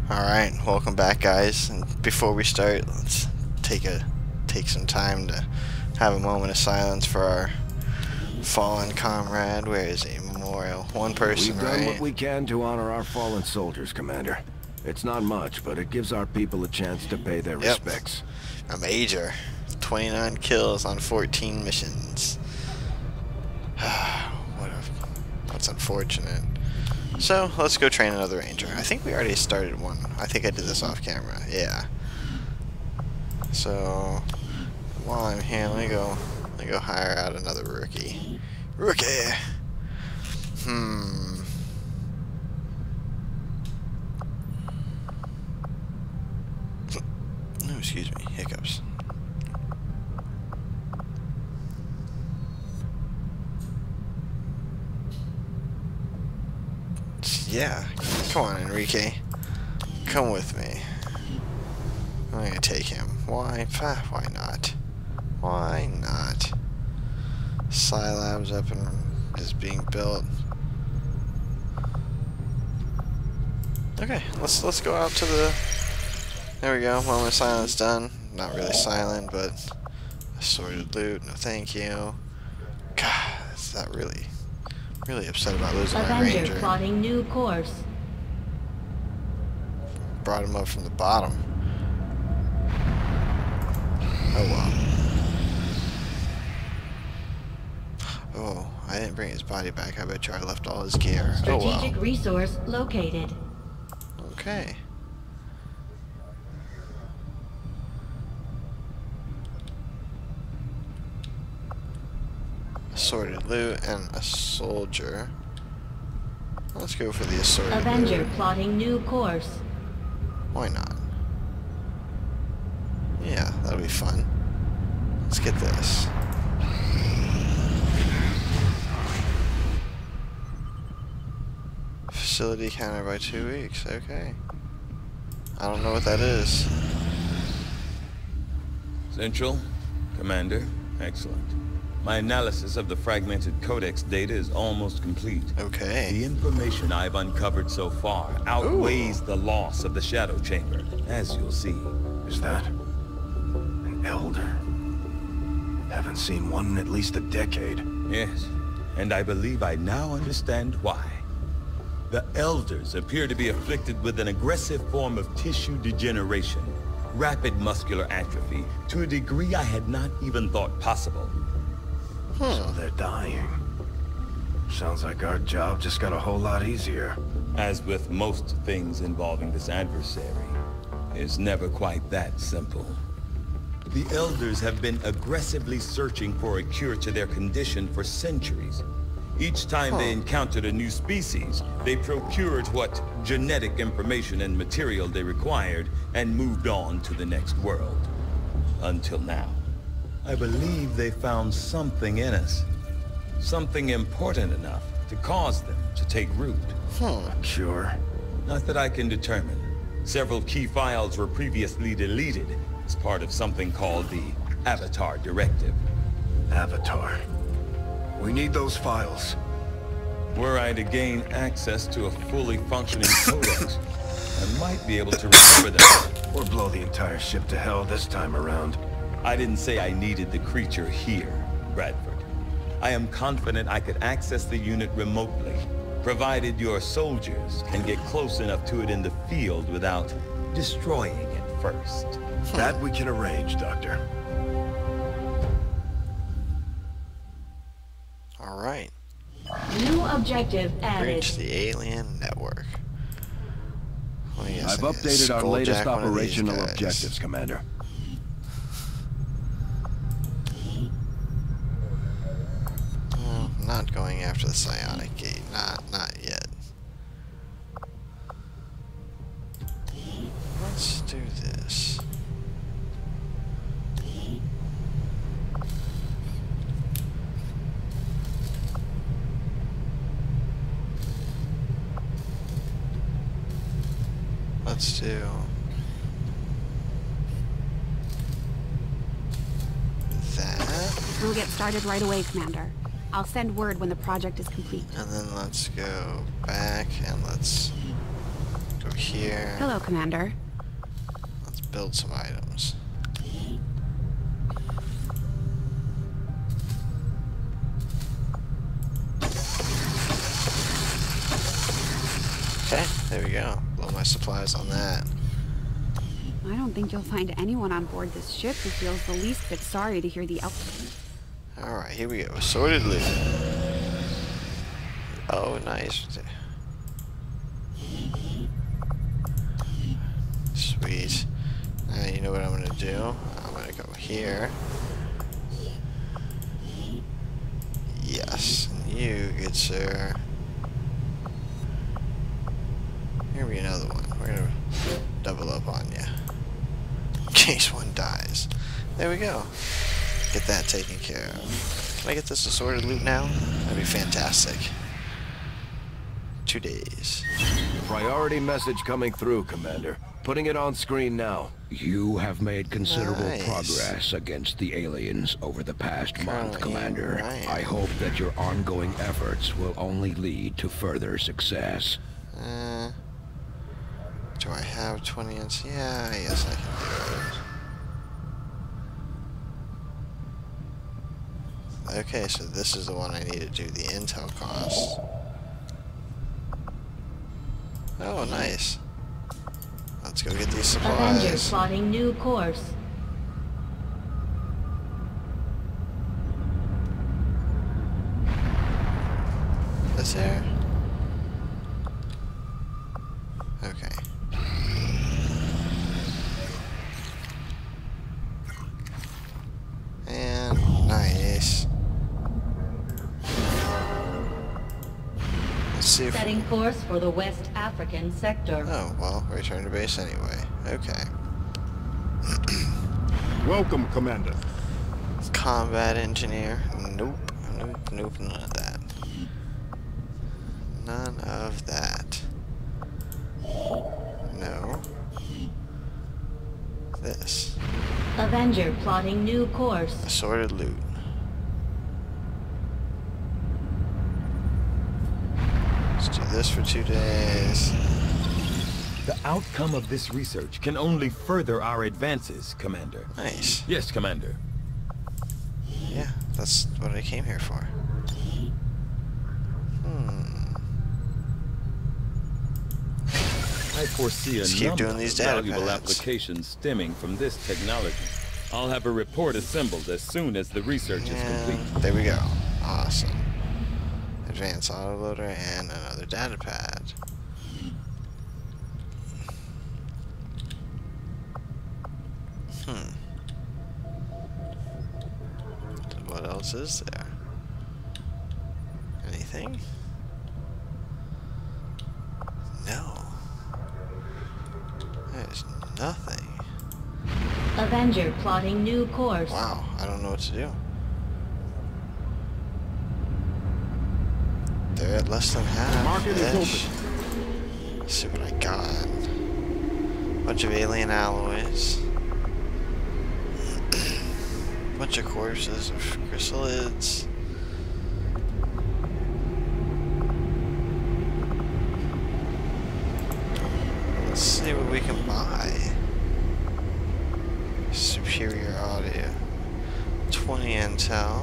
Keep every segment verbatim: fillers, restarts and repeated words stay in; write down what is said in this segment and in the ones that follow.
Alright, welcome back, guys. And before we start, let's take a take some time to have a moment of silence for our fallen comrade. Where is he? Memorial. One person, We've done right? what we can to honor our fallen soldiers, Commander. It's not much, but it gives our people a chance to pay their Yep. respects. A major. twenty-nine kills on fourteen missions. what a, that's unfortunate. So, let's go train another ranger. I think we already started one. I think I did this off camera. Yeah. So, while I'm here, let me go, let me go hire out another rookie. Rookie! Hmm. Oh, excuse me. Hiccups. Yeah, come on, Enrique. Come with me. I'm gonna take him. Why? Ah, why not? Why not? Scilab's up and is being built. Okay, let's let's go out to the. There we go. Moment of silence done. Not really silent, but assorted loot. No, thank you. God, is that really? Really upset about losing my Avenger ranger. plotting new course. Brought him up from the bottom. Oh well. Oh, I didn't bring his body back. I bet you I left all his gear. Oh Strategic well. resource located. Okay. Assorted loot and a soldier. Let's go for the assorted Avenger loot. plotting new course. Why not? Yeah, that'll be fun. Let's get this. Facility counter by two weeks. Okay. I don't know what that is. Central, Commander, excellent. My analysis of the fragmented codex data is almost complete. Okay. The information I've uncovered so far outweighs Ooh. the loss of the Shadow Chamber, as you'll see. Is that an elder? Haven't seen one in at least a decade. Yes, and I believe I now understand why. The elders appear to be afflicted with an aggressive form of tissue degeneration, rapid muscular atrophy, to a degree I had not even thought possible. Hmm. So they're dying. Sounds like our job just got a whole lot easier. As with most things involving this adversary, it's never quite that simple. The elders have been aggressively searching for a cure to their condition for centuries. Each time huh. they encountered a new species, they procured what genetic information and material they required and moved on to the next world. Until now. I believe they found something in us. Something important enough to cause them to take root. Hmm. Sure. Not that I can determine. Several key files were previously deleted as part of something called the Avatar Directive. Avatar. We need those files. Were I to gain access to a fully functioning codex, I might be able to recover them. Or blow the entire ship to hell this time around. I didn't say I needed the creature here, Bradford. I am confident I could access the unit remotely, provided your soldiers can get close enough to it in the field without destroying it first. That we can arrange, Doctor. Alright. New objective added. Reach the alien network. Well, yes, I've I updated our latest skulljack one of these operational guys. objectives, Commander. Well, not going after the psionic gate. Not, not yet. Let's do this. Let's do that. We'll get started right away, Commander. I'll send word when the project is complete. And then let's go back and let's go here. Hello, Commander. Let's build some items. Okay, there we go. Blow my supplies on that. I don't think you'll find anyone on board this ship who feels the least bit sorry to hear the el- Alright, here we go. Assorted loot. Oh, nice. Sweet. Now you know what I'm gonna do? I'm gonna go here. Yes. And you, good sir. Here we another one. We're gonna double up on you. In case one dies. There we go. Get that taken care of. Can I get this assorted loot now? That'd be fantastic. Two days. Priority message coming through, Commander. Putting it on screen now. You have made considerable Nice. progress against the aliens over the past month, Oh, Commander. yeah, right. I hope that your ongoing efforts will only lead to further success. Uh, do I have twenty inch? Yeah, I guess I can do it. Okay, so this is the one I need to do the intel cost. Oh, nice. Let's go get these Avenger supplies. plotting new course. This here? Okay. And nice. Let's see if we... Setting course for the West African sector. Oh, well, return to base anyway. Okay. Welcome, Commander. Combat engineer. Nope. Nope, nope, none of that. None of that. No. This. Avenger plotting new course. Assorted loot. Let's do this for two days. The outcome of this research can only further our advances, Commander. Nice. Yes, Commander. Yeah, that's what I came here for. Hmm. I foresee a Just keep number doing these of data valuable pads. applications stemming from this technology. I'll have a report assembled as soon as the research is complete. And there we go. Awesome. Advanced autoloader and another data pad. Hmm. What else is there? Anything? No. There's nothing. Avenger plotting new course. Wow, I don't know what to do. They're at less than half. Market is ish. Let's see what I got. Bunch of alien alloys. Bunch of corpses of chrysalids. Let's see what we can buy. Superior audio. twenty intel.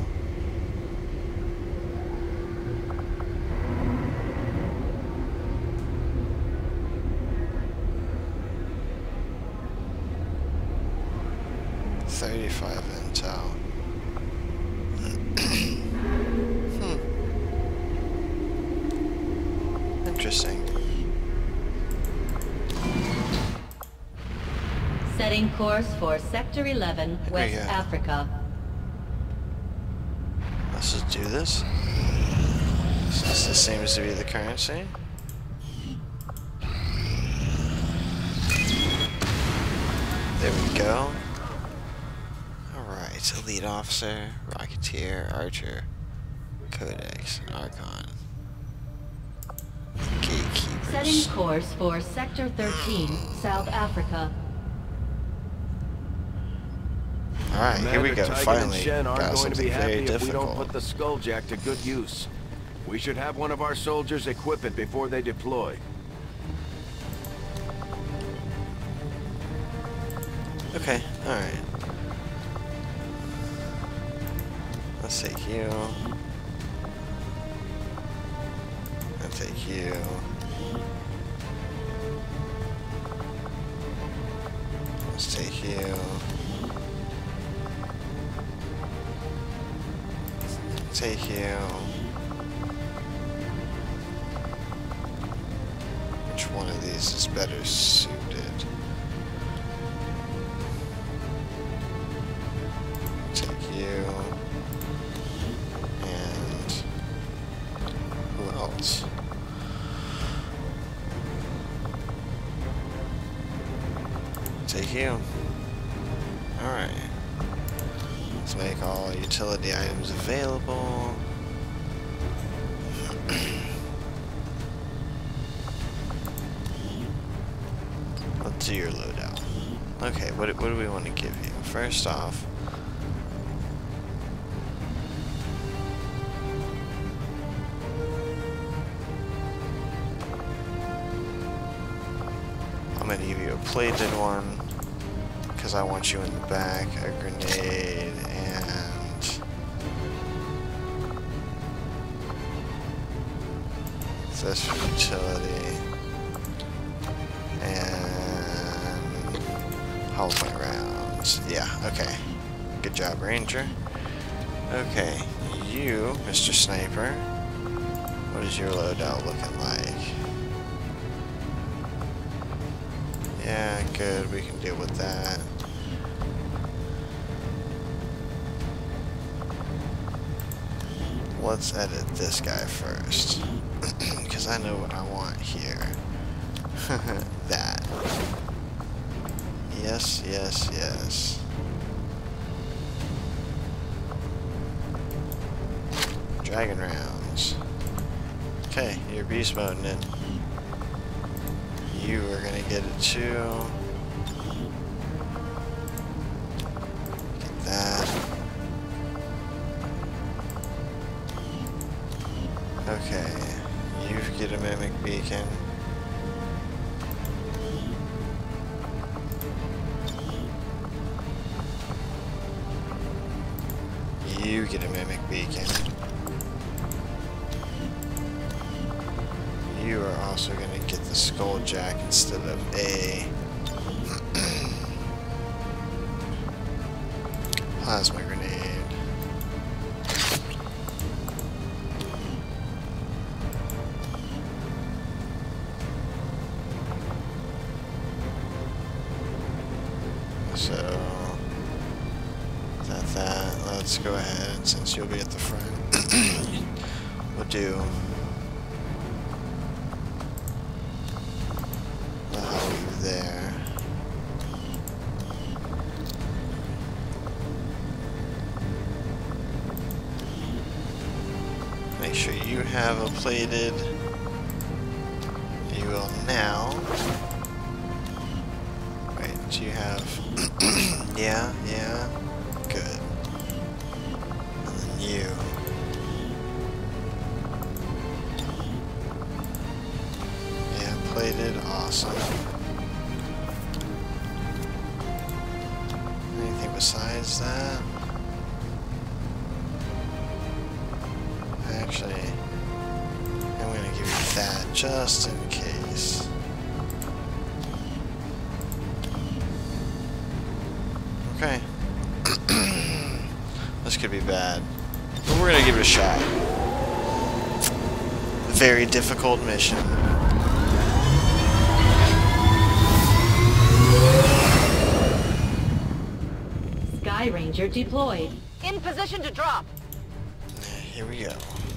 thirty-five intel. Hmm. Interesting. Setting course for Sector eleven, we West go. Africa. Let's just do this. Since this seems to be the currency. There we go. Alright, elite officer, rocketeer, archer, codex, archon. Gatekeepers. Setting course for Sector thirteen, South Africa. Alright, here we Commander go. Tigan and Finally, Shen aren't got going to something be happy very if we don't difficult. put the Skulljack to good use. We should have one of our soldiers equip it before they deploy. Okay, alright. Let's take you. I'll take you. Let's take you. Take you. Which one of these is better suited? Take you. And who else? Take you. Alright. Let's make all utility items available. Let's do your loadout. Okay, what, what do we want to give you? First off, I'm going to give you a plated one, because I want you in the back, a grenade, and this for utility, and hull point rounds. Yeah, okay. Good job, Ranger. Okay, you, Mister Sniper, what is your loadout looking like? Yeah, good, we can deal with that. Let's edit this guy first, because I know what I want here. That. Yes, yes, yes. Dragon rounds. Okay, you're beast moding it. You are gonna get it too. Get that. Okay, you get a mimic beacon. You get a mimic beacon. You are also going to get the skulljack instead of a plasma grenade. So that that let's go ahead, since you'll be at the front. We'll do there. Make sure you have a plated. You will now. Wait, do you have? Yeah, yeah. Good. And then you. Yeah, plated. Awesome. Besides that, actually, I'm going to give you that just in case. Okay. This could be bad, but we're going to give it a shot. Very difficult mission. Sky Ranger deployed. In position to drop. Here we go.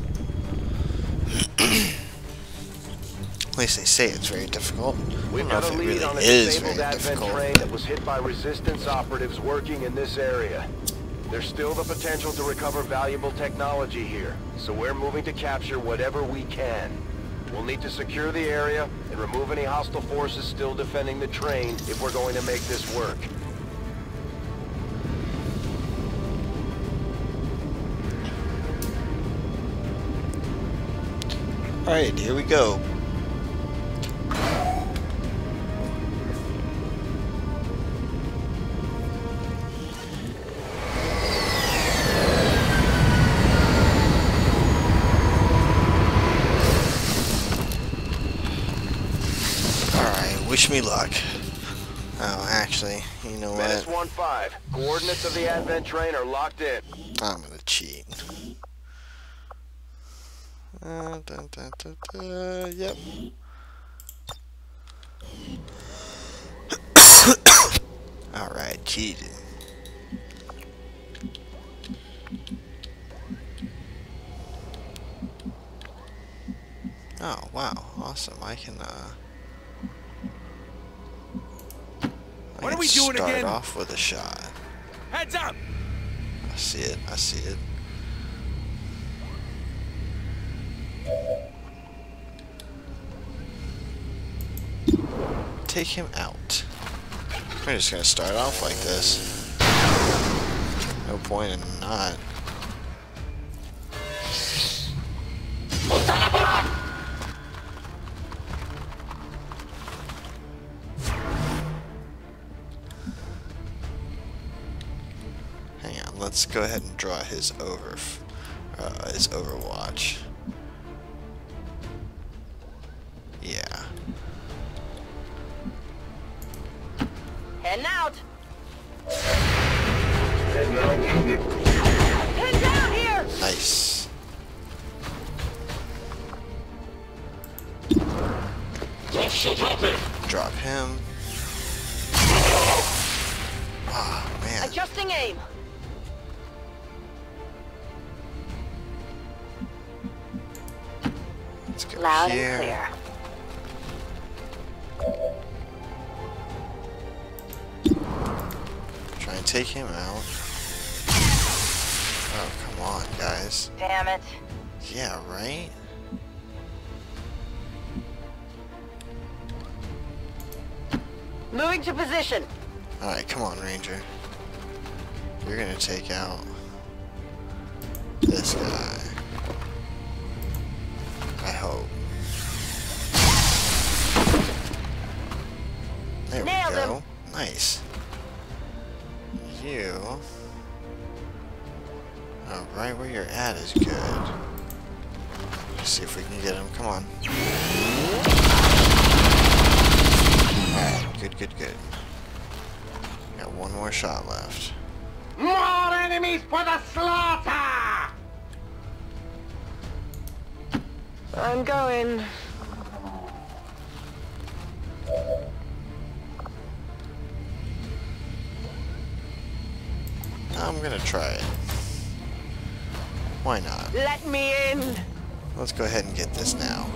At least they say it's very difficult. We've I don't got a know if it lead really on a is disabled very advent difficult. train that was hit by resistance operatives working in this area. There's still the potential to recover valuable technology here, so we're moving to capture whatever we can. We'll need to secure the area and remove any hostile forces still defending the train if we're going to make this work. Alright, here we go. Wish me luck. Oh, actually, you know Menace what? one five. Coordinates of the Advent train are locked in. I'm gonna cheat. Uh, dun, dun, dun, dun, yep. Alright, cheated. Oh, wow. Awesome. I can, uh... I What can are we doing start again? off with a shot. Heads up! I see it. I see it. Take him out. We're just gonna start off like this. No point in not. Hang on, let's go ahead and draw his over, uh, his Overwatch. Yeah. Heading out. Head down here. Nice. Drop him. Ah, man. Adjusting aim. Let's go Loud here. and clear. Try and take him out. Oh, come on, guys. Damn it. Yeah, right? Moving to position. Alright, come on, Ranger. You're gonna take out this guy. I hope. There Nailed we go. him. Nice. You. Oh, right where you're at is good. Let's see if we can get him. Come on. Alright, good, good, good. Got one more shot left. More enemies for the slaughter! I'm going. I'm gonna try it. Why not? Let me in. Let's go ahead and get this now.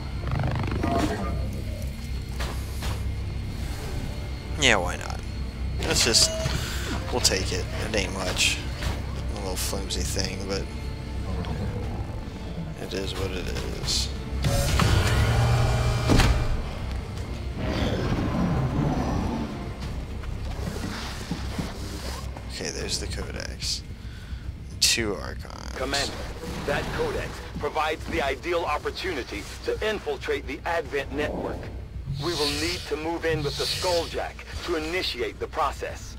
Yeah, why not? Let's just... We'll take it. It ain't much. A little flimsy thing, but... It is what it is. Okay, there's the Codex. Two Archons. Commander, that codex provides the ideal opportunity to infiltrate the Advent network. We will need to move in with the Skulljack to initiate the process.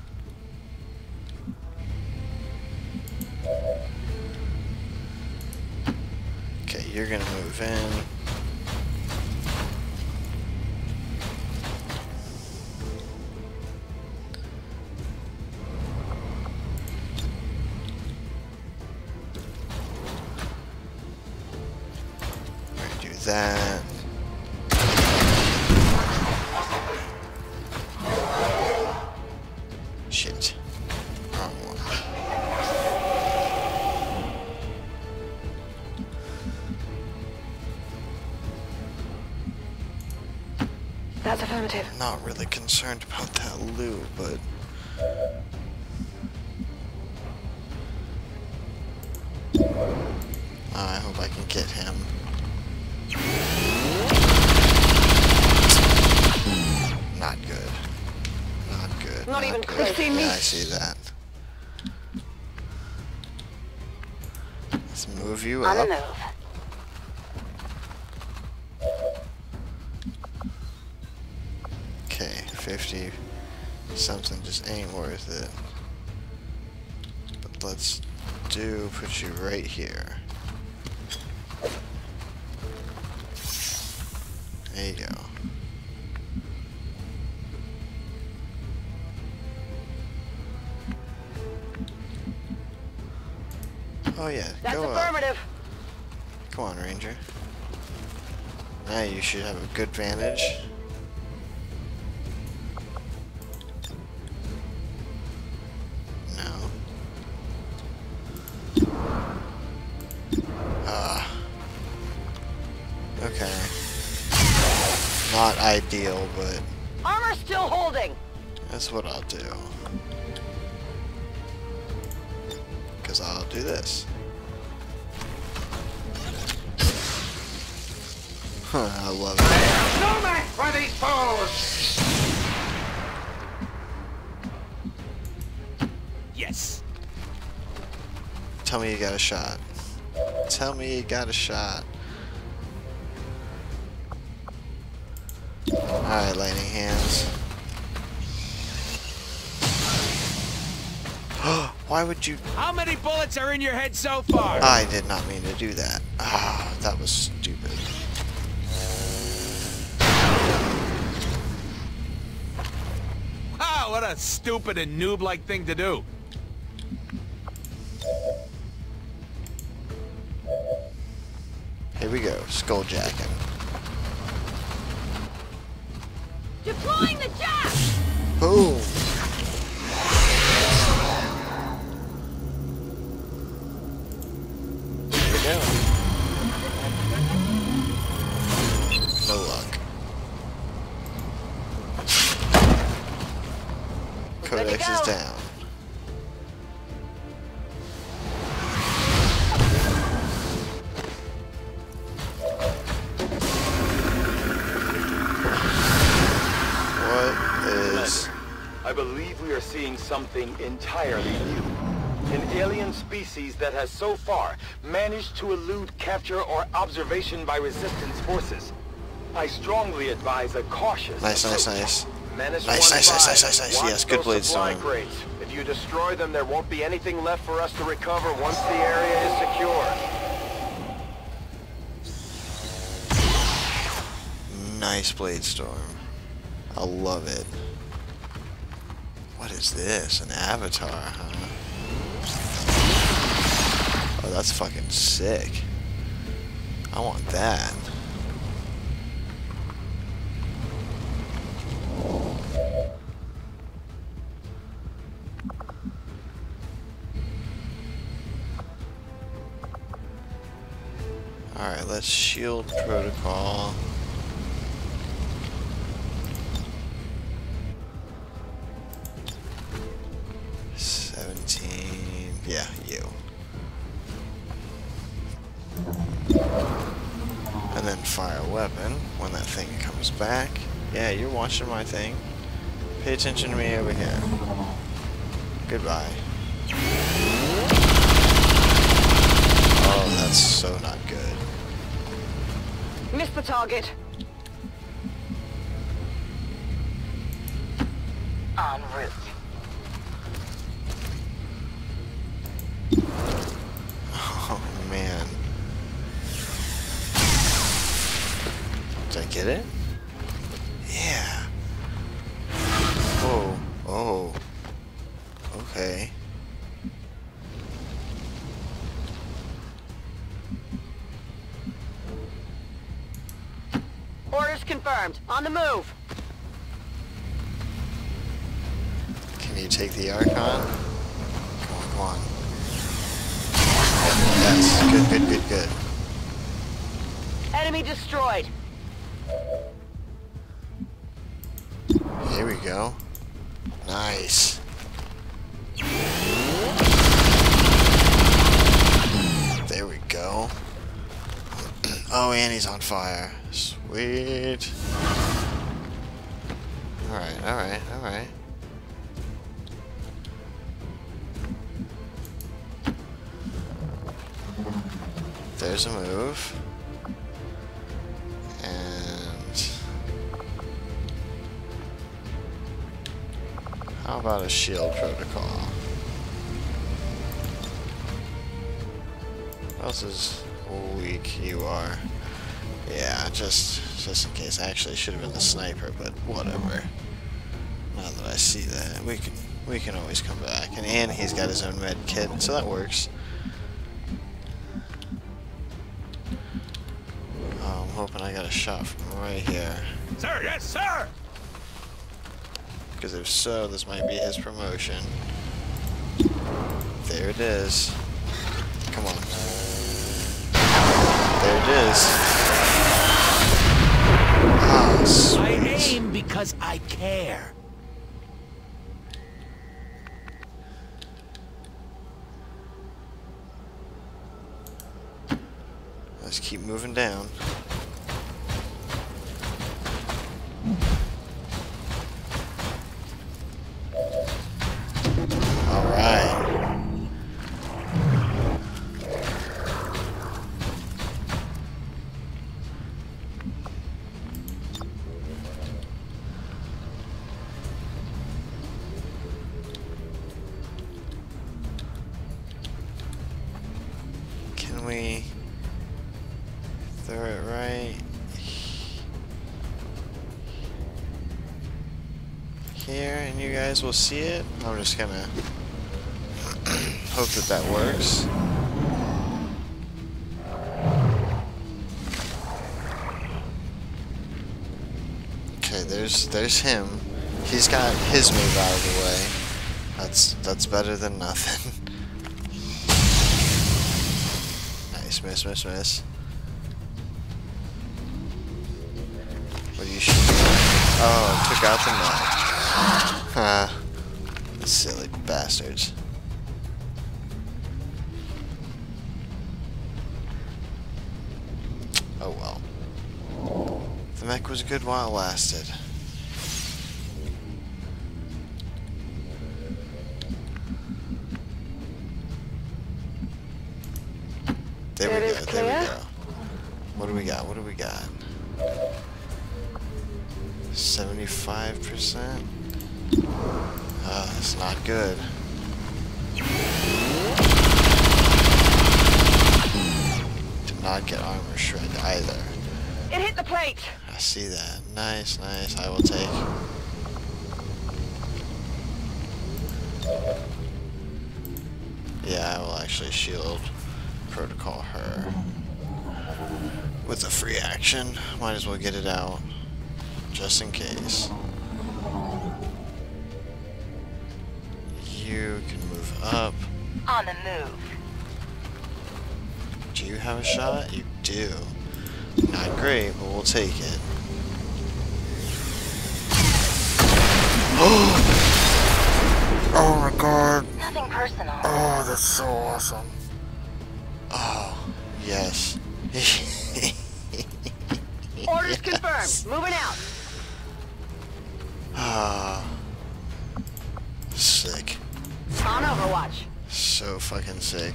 Okay, you're gonna move in. We're gonna do that. Shit. Wrong one. That's affirmative. Not really concerned about that loot, but... Oh, I hope I can get him. Not good. Not good. Not even good. close. Yeah, I see that. Let's move you On the up. move. Okay, fifty something just ain't worth it. But let's do put you right here. There you go. Oh yeah, That's go up. affirmative. Come on, Ranger. Now you should have a good vantage. No. Ah. Okay. Not ideal, but Armor still holding. that's what I'll do. Because I'll do this. Huh, I love it. No match for these fools! Yes. Tell me you got a shot. Tell me you got a shot. Alright, lightning hands. Why would you... How many bullets are in your head so far? I did not mean to do that. Ah, that was stupid. Wow, what a stupid and noob-like thing to do. Here we go, skulljacking. Deploying the jack. Boom! Here we go. No luck. Codex is down. I believe we are seeing something entirely new. An alien species that has so far managed to elude capture or observation by resistance forces. I strongly advise a cautious Nice, nice, approach. nice. Menace Nice, one nice, nice, five. nice, nice, nice. Watch Yes, good those blade supply storm. crates. If you destroy them, there won't be anything left for us to recover once the area is secure. Nice blade storm. I love it. What is this? An avatar, huh? Oh, that's fucking sick. I want that. Alright, let's shield protocol. seventeen. Yeah, you. And then fire a weapon when that thing comes back. Yeah, you're watching my thing. Pay attention to me over here. Goodbye. Oh, that's so not good. Missed the target. En route. Oh, man. Did I get it? Yeah. Oh, oh. Okay. Orders confirmed. On the move. Can you take the Archon? Come on, come on. Yes, good, good, good, good. Enemy destroyed. Here we go. Nice. There we go. Oh, and he's on fire. Sweet. Alright, alright, alright. There's a move. And how about a shield protocol? What else is weak? You are. Yeah, just just in case. Actually, it should have been the sniper, but whatever. Now that I see that, we can we can always come back. And and he's got his own med kit, so that works. I got a shot from right here. Sir, yes, sir! Because if so, this might be his promotion. There it is. Come on. There it is. Ah, sweet. I aim because I care. Let's keep moving down. Alright. Can we throw it right here and you guys will see it? I'm just gonna hope that that works. Okay, there's there's him. He's got his move out of the way. That's that's better than nothing. Nice, miss, miss, miss. What are you shooting at? Oh, took out the knife. Huh. Silly bastards. Oh well. The mech was good while it lasted. There we go, there we go. What do we got? What do we got? seventy-five percent? Uh, that's not good. Did not get armor shred either. It hit the plate. I see that. Nice, nice. I will take. Yeah, I will actually shield protocol her with a free action. Might as well get it out just in case. You can move up. On the move. Do you have a shot? You do. Not great, but we'll take it. Oh my god. Nothing personal. Oh, that's so awesome. Oh, yes. Orders confirmed. Moving out. Ah. Sick. On Overwatch. So fucking sick.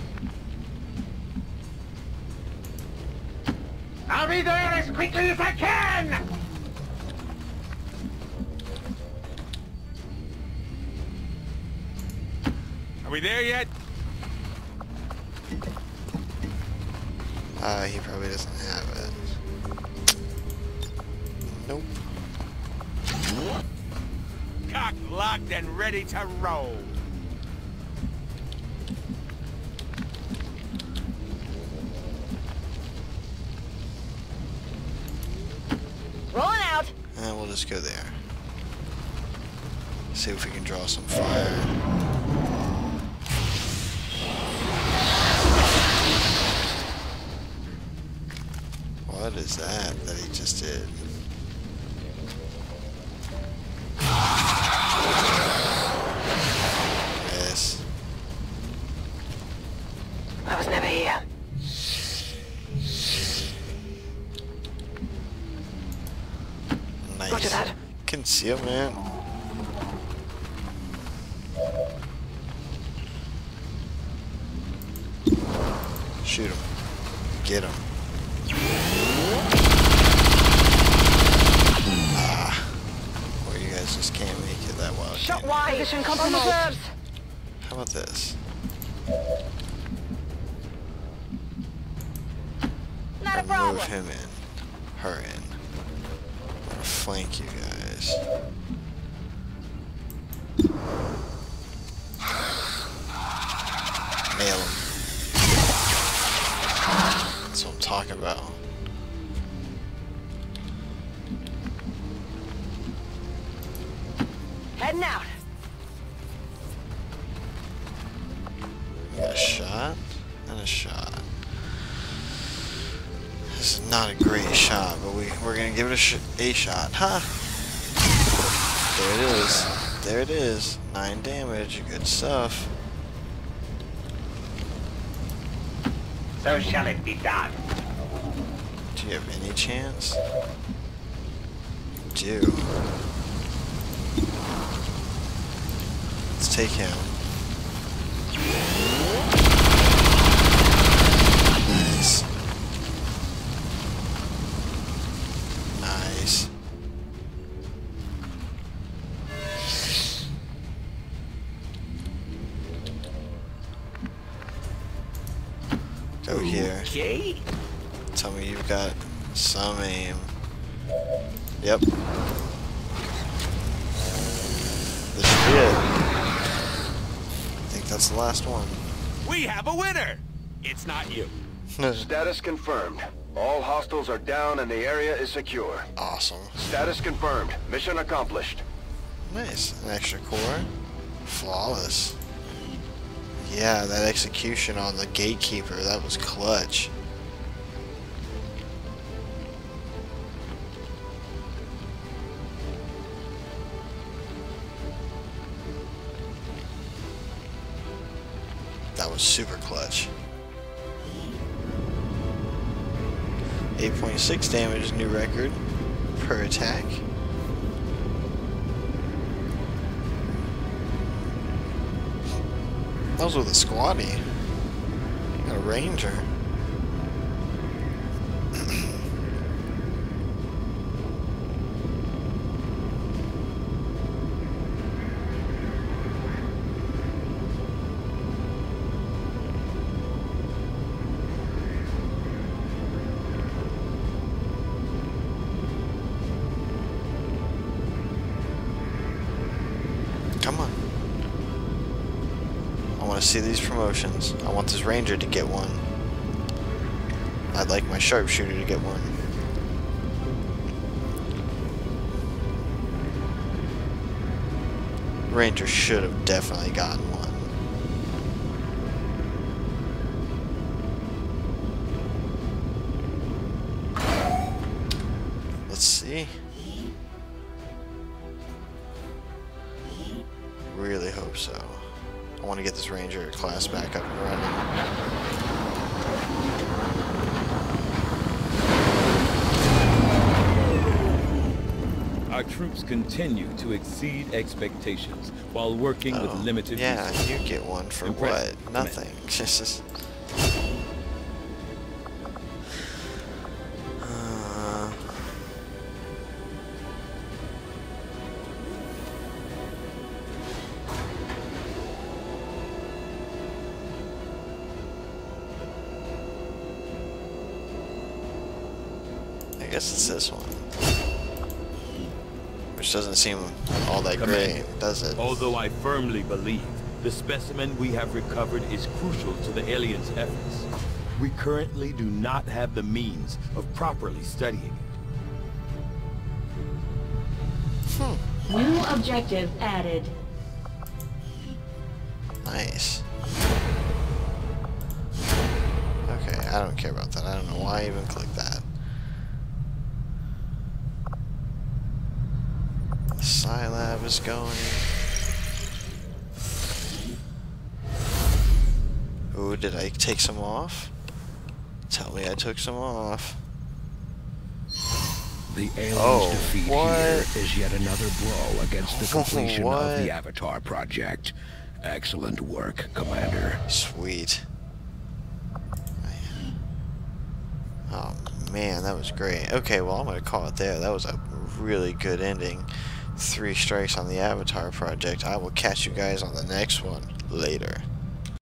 I'll be there as quickly as I can! Are we there yet? Uh, he probably doesn't have it. Nope. Cocked, locked, and ready to roll. Rolling out. And we'll just go there. See if we can draw some fire. What is that that he just did? Yes. I was never here. Nice. Roger that. Concealment. Shoot him. Get him. Ah. Or you guys just can't make it that well. Shot wide. Position compromised. How about this? Not a And problem. move him in. Her in. I'm gonna flank you guys. Nail him. That's what I'm talking about. Heading out. Got a shot and a shot. This is not a great shot, but we, we're going to give it a, sh a shot. Huh? There it is. There it is. Nine damage. Good stuff. So shall it be done. Do you have any chance? You do. Let's take him. Nice. Nice. Go here. Okay. Tell me you've got some aim. Yep. This should be it. I think that's the last one. We have a winner. It's not you. Status confirmed. All hostiles are down and the area is secure. Awesome. Status confirmed. Mission accomplished. Nice. An extra core. Flawless. Yeah, that execution on the gatekeeper, that was clutch. That was super clutch. eight point six damage, new record per attack. That was with a squatty. Got a ranger. Come on. I want to see these promotions. I want this ranger to get one. I'd like my sharpshooter to get one. Ranger should have definitely gotten one. Let's see. Really hope so. I want to get this ranger class back up and running. Our troops continue to exceed expectations while working Oh, with limited yeah, resources. you get one for Impressive. what? Nothing. This is. Uh, I guess it's this one. Which doesn't seem all that Commander, great, does it? Although I firmly believe the specimen we have recovered is crucial to the aliens' efforts, we currently do not have the means of properly studying it. Hmm. New objective added. Nice. Okay, I don't care about that. I don't know why I even clicked that. The Scilab is going. Ooh, did I take some off? Tell me I took some off. The aliens' Oh, defeat what? here is yet another blow against the completion What? of the Avatar project. Excellent work, Commander. Sweet. Oh man, that was great. Okay, well I'm gonna call it there. That was a really good ending. Three strikes on the Avatar project. I will catch you guys on the next one later.